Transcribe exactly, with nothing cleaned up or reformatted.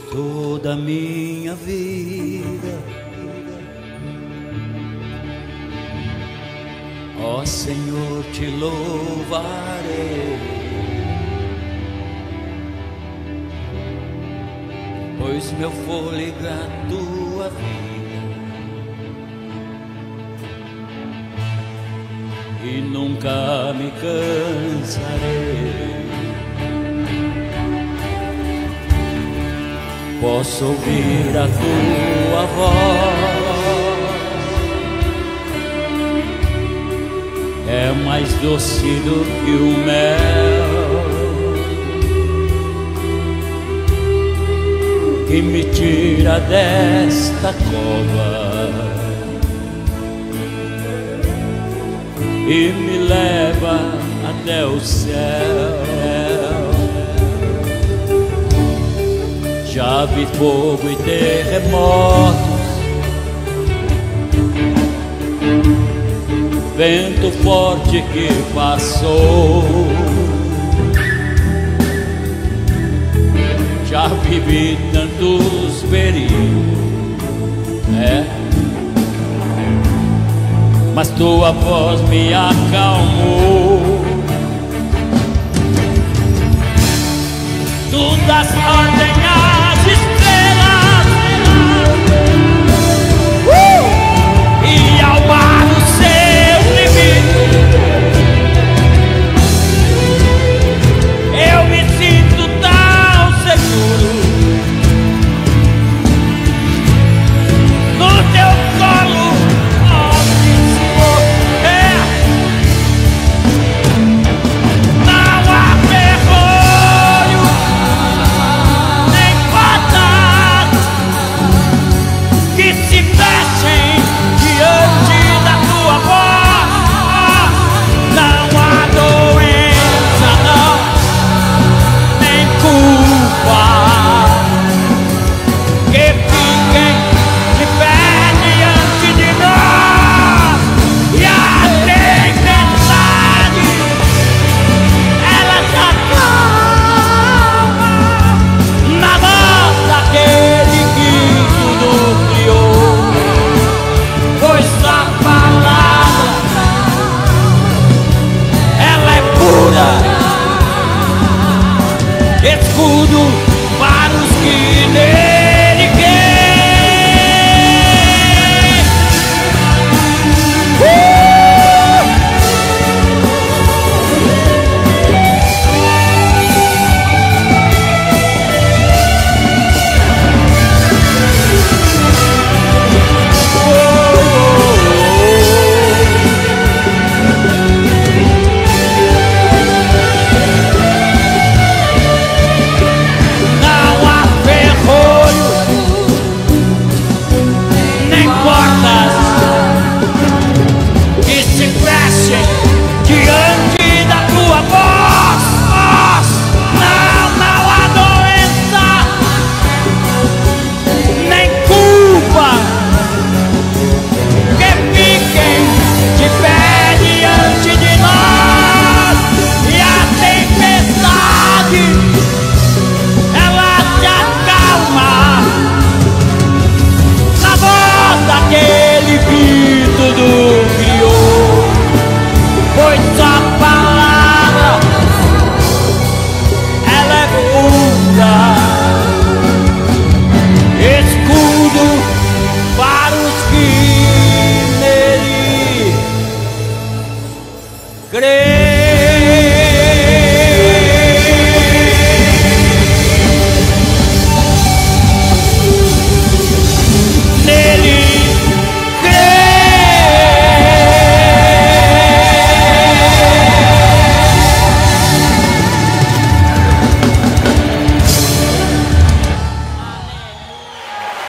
toda a minha vida. Ó Senhor, te louvarei, pois meu fôlego é a tua vida e nunca me cansarei. Posso ouvir a tua voz, é mais doce do que o mel, que me tira desta cova e me leva até o céu. Já vi fogo e terremotos, vento forte que passou. Já vivi tantos perigos, é, mas tua voz me acalmou. Tu das ordem às estrelas, uh! e ao mar o seu limite. Eu me sinto tão seguro no teu colo, ó Senhor. É. Não há vergonha nem patas que se fechem diante da tua voz. Não há doença, não, nem culpa que fiquem de pé diante de nós. E a tempestade, ela se acalma na voz daquele que tudo criou, pois a palavra, ela é pura, escudo para os que nele creem. Uh! Não há ferrolho nem portas que se fechem diante da tua voz. Não, não há doença nem culpa que fiquem de pé diante de nós. E a tempestade, ela se acalma na voz daquele que tudo criou, pois a palavra, ela é pura, escudo para os que nele creem.